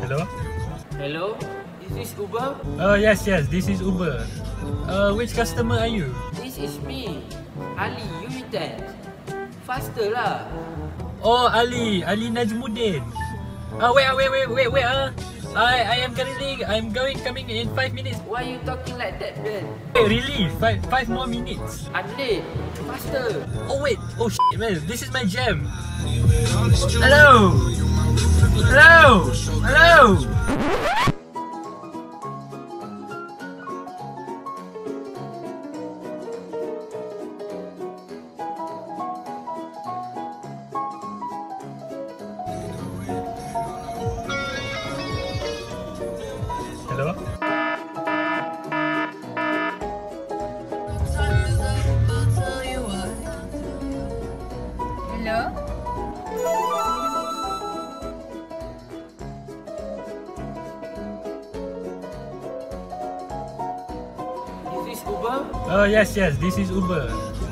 Hello? Hello? Is this Uber? Yes, this is Uber. Which customer are you? This is me, Ali, Yu Jin. Faster lah. Oh, Ali Najmuddin. Wait. I am coming in 5 minutes. Why you talking like that then? Wait, really? Five more minutes. I'm late. Faster. Oh wait. Oh shit, man. This is my jam. Hello. Hello? Hello? Is this Uber? Yes, this is Uber.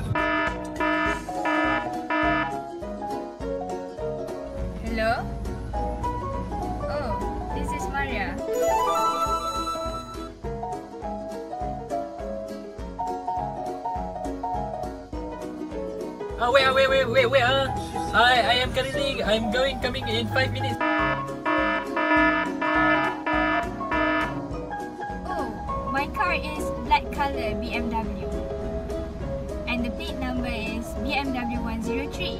Hello? Oh, this is Maria. Wait. I'm coming in 5 minutes. Oh, my car is black color BMW. And the plate number is BMW 103.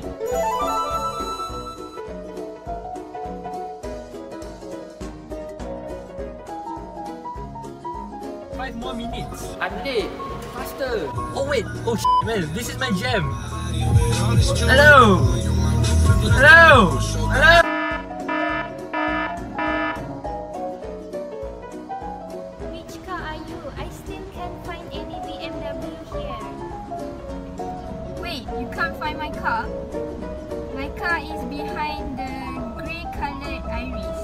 5 more minutes. I'm late. Faster. Oh wait. Oh shit, man. This is my jam. Hello. Which car are you? I still can't find any BMW here. Wait, you can't find my car? My car is behind the grey colored Iris.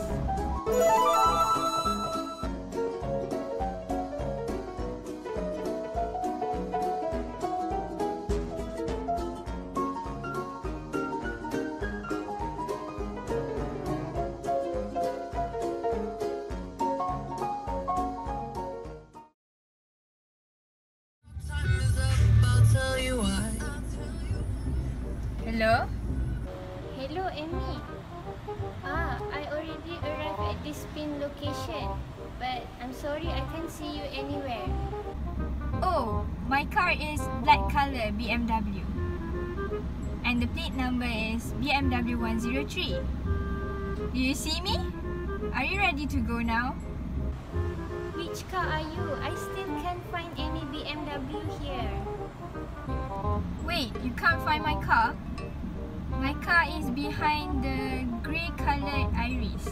Hello? Hello, Amy. I already arrived at this pin location, but I'm sorry I can't see you anywhere. Oh, my car is black color BMW. And the plate number is BMW 103. Do you see me? Are you ready to go now? Which car are you? I still can't find any BMW here. Wait, you can't find my car? My car is behind the grey colored Iris.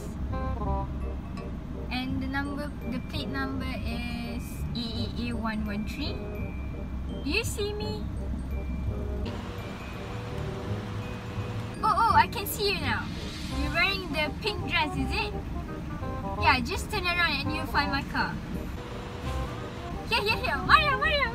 And the plate number is EEA 113. Do you see me? Oh, I can see you now. You're wearing the pink dress, is it? Yeah, just turn around and you'll find my car. Here. Maria.